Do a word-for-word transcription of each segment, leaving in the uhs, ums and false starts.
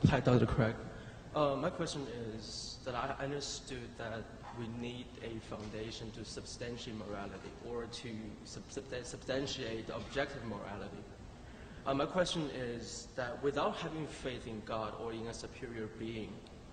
Hi, Doctor Craig. Uh, my question is that I understood that we need a foundation to substantiate morality or to sub substantiate objective morality. Uh, my question is that without having faith in God or in a superior being,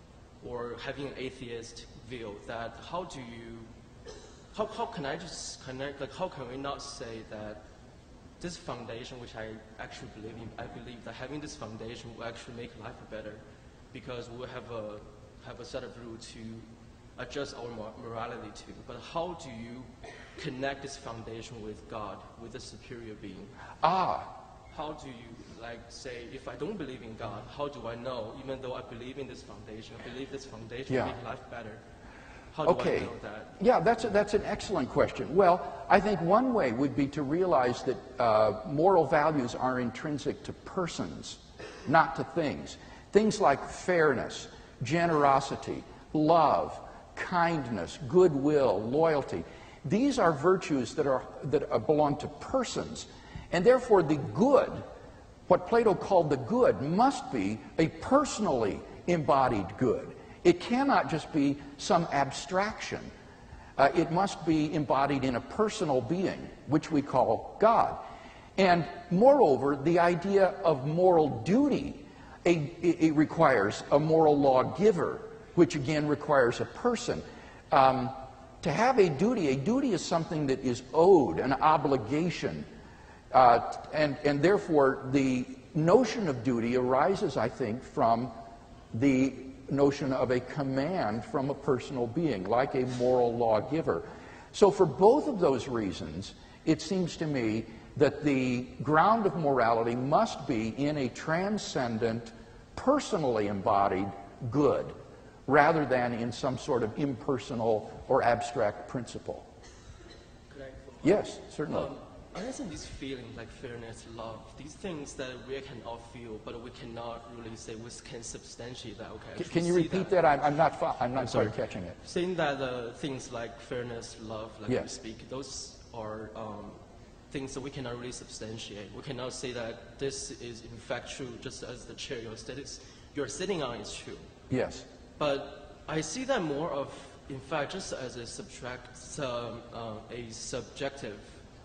or having an atheist view, that how do you, how, how can I just connect, like how can we not say that this foundation, which I actually believe in, I believe that having this foundation will actually make life better, because we'll have a, have a set of rules to adjust our morality to. But how do you connect this foundation with God, with the superior being? Ah. How do you, like, say, if I don't believe in God, how do I know, even though I believe in this foundation, I believe this foundation yeah. will make life better? How do okay. I know that? Yeah, that's, a, that's an excellent question. Well, I think one way would be to realize that uh, moral values are intrinsic to persons, not to things. Things like fairness, generosity, love, kindness, goodwill, loyalty. These are virtues that, are, that are, belong to persons. And therefore the good, what Plato called the good, must be a personally embodied good. It cannot just be some abstraction. Uh, it must be embodied in a personal being, which we call God. And moreover, the idea of moral duty a, a, it requires a moral lawgiver, which again requires a person. Um, to have a duty, a duty is something that is owed, an obligation. Uh, and, and therefore, the notion of duty arises, I think, from the notion of a command from a personal being, like a moral lawgiver. So for both of those reasons, it seems to me that the ground of morality must be in a transcendent, personally embodied good, rather than in some sort of impersonal or abstract principle. Could I? Yes, certainly. Um, I understand these feelings like fairness, love, these things that we can all feel, but we cannot really say we can substantiate that. Okay. Can, can you repeat that? that? I'm, I'm not. I'm not I'm sorry. quite catching it. Saying that uh, things like fairness, love, like yes. we speak, those are um, things that we cannot really substantiate. We cannot say that this is in fact true, just as the chair you're sitting, you're sitting on is true. Yes. But I see that more of, in fact, just as a subtract, um, uh, a subjective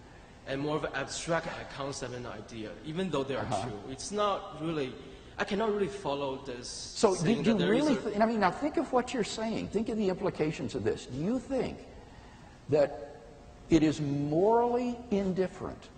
and more of an abstract concept and idea, even though they are uh-huh. true. It's not really, I cannot really follow this. So do you really, th I mean, now think of what you're saying. Think of the implications of this. Do you think that it is morally indifferent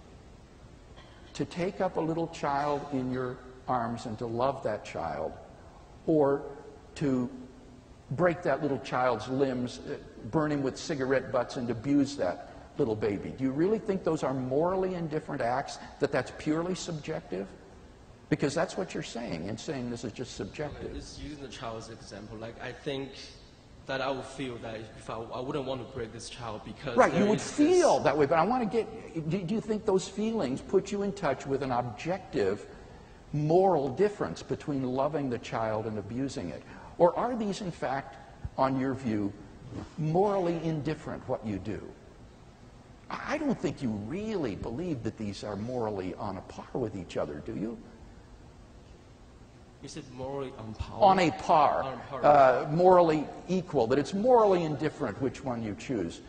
to take up a little child in your arms and to love that child, or to break that little child's limbs, burn him with cigarette butts, and abuse that little baby? Do you really think those are morally indifferent acts, that that's purely subjective? Because that's what you're saying, and saying this is just subjective. Just using the child as an example, like I think that I would feel that if I, I wouldn't want to break this child because right, you would feel this... that way, but I want to get, do, do you think those feelings put you in touch with an objective moral difference between loving the child and abusing it? Or are these, in fact, on your view, morally indifferent, what you do? I don't think you really believe that these are morally on a par with each other, do you? You said morally on par? On a par. On par. Uh, morally equal, that it's morally indifferent which one you choose.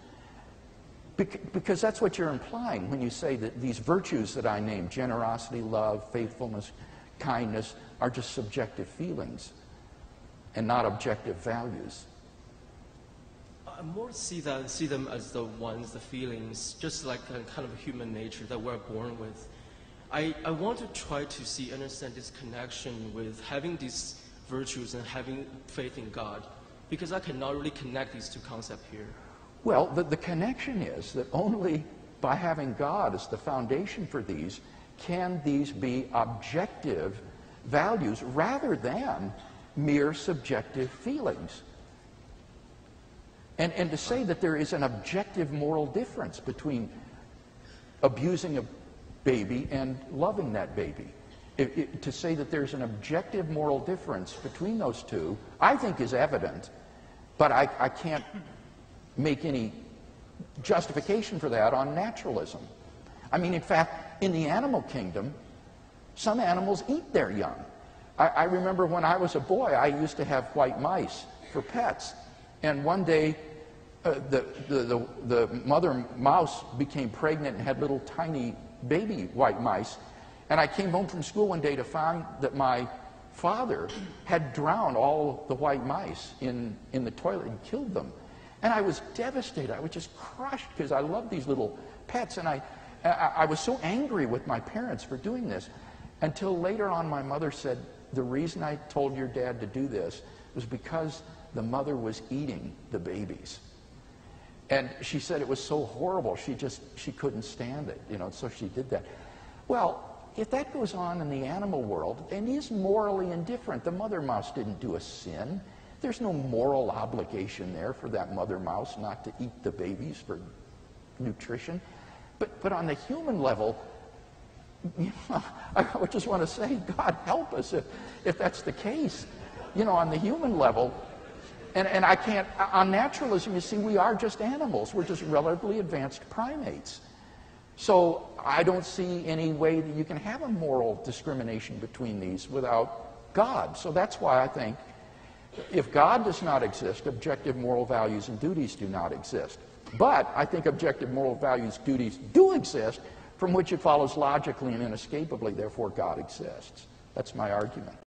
Bec because that's what you're implying when you say that these virtues that I named, generosity, love, faithfulness, kindness, are just subjective feelings and not objective values. I more see that see them as the ones, the feelings, just like a kind of human nature that we're born with. I, I want to try to see, understand this connection with having these virtues and having faith in God, because I cannot really connect these two concepts here. Well, the, the connection is that only by having God as the foundation for these can these be objective values rather than mere subjective feelings. And, and to say that there is an objective moral difference between abusing a baby and loving that baby. It, it, to say that there's an objective moral difference between those two, I think is evident, but I, I can't make any justification for that on naturalism. I mean, in fact, in the animal kingdom, some animals eat their young. I, I remember when I was a boy, I used to have white mice for pets. And one day, uh, the, the, the, the mother mouse became pregnant and had little tiny baby white mice. And I came home from school one day to find that my father had drowned all the white mice in, in the toilet and killed them. And I was devastated. I was just crushed because I loved these little pets. And I, I, I was so angry with my parents for doing this. Until later on, my mother said, the reason I told your dad to do this was because the mother was eating the babies. And she said it was so horrible, she just, she couldn't stand it, you know, so she did that. Well, if that goes on in the animal world, and is morally indifferent, the mother mouse didn't do a sin. There's no moral obligation there for that mother mouse not to eat the babies for nutrition. But, but on the human level, you know, I would just want to say, God help us if, if that's the case. You know, on the human level, and, and I can't, on naturalism, you see, we are just animals. We're just relatively advanced primates. So I don't see any way that you can have a moral discrimination between these without God. So that's why I think if God does not exist, objective moral values and duties do not exist. But I think objective moral values, duties do exist, from which it follows logically and inescapably, therefore God exists. That's my argument.